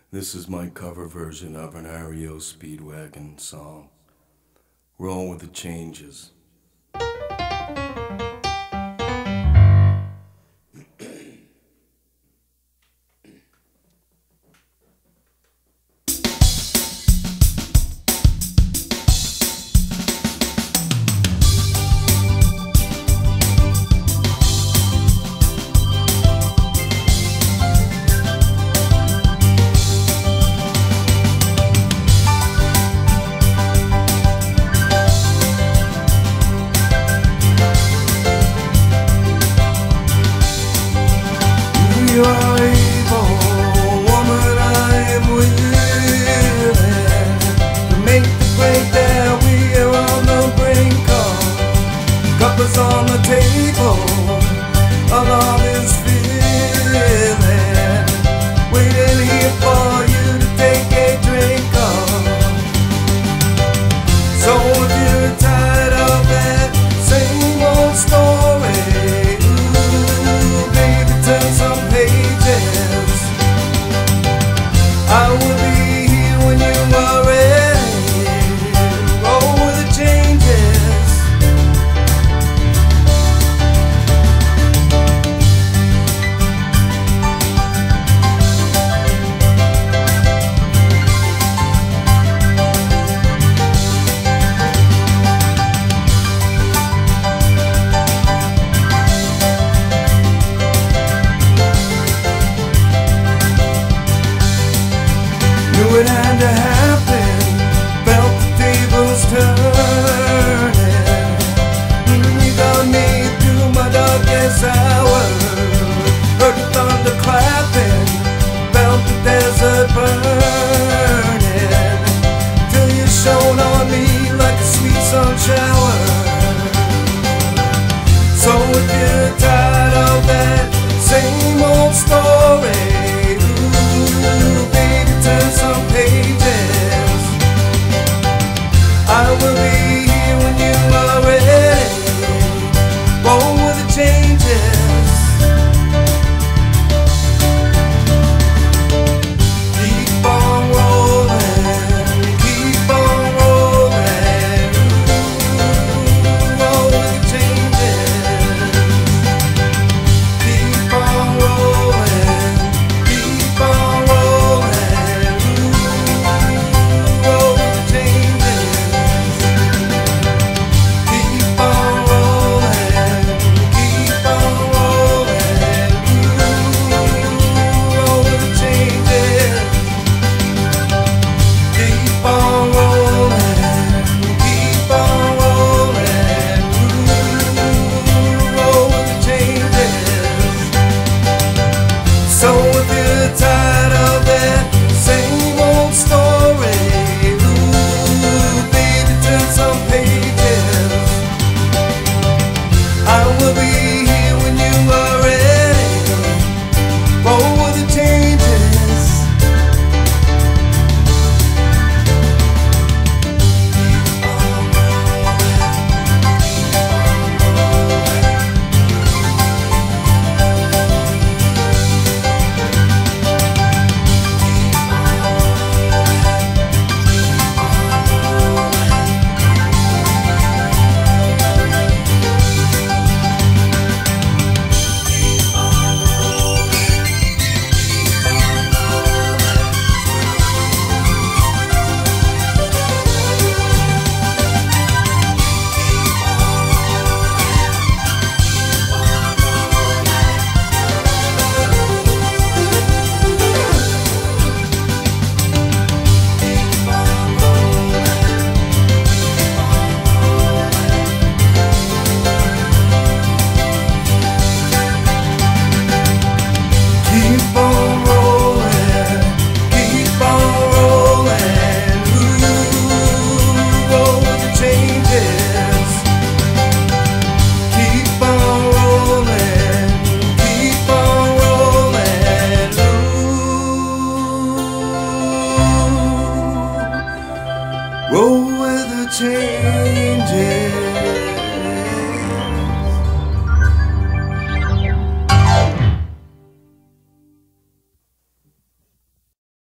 This is my cover version of an REO Speedwagon song. Roll with the changes. You are able, woman, I am willing to make the break that we are on the brink of. Cup is on the table, of all this feeling, waiting here for you to take a drink of. So if you're tired of that same old story, turn some pages. I will be here when you are ready. Roll with the changes. It had to happen, felt the tables turning. You got me through my darkest hour. Heard the thunder clapping, felt the desert burning, till you shone on me like a sweet sun shower. So if you're tired of that same old story, turn some pages. I will be here when you are ready. Roll with the changes. Keep on rolling, keep on rolling. Roll with the changes. Keep on rolling, keep on rolling. So if you're tired of that same old story, ooh, baby, turn some pages. I will be here when you are ready. Roll with the changes. Keep on rolling, keep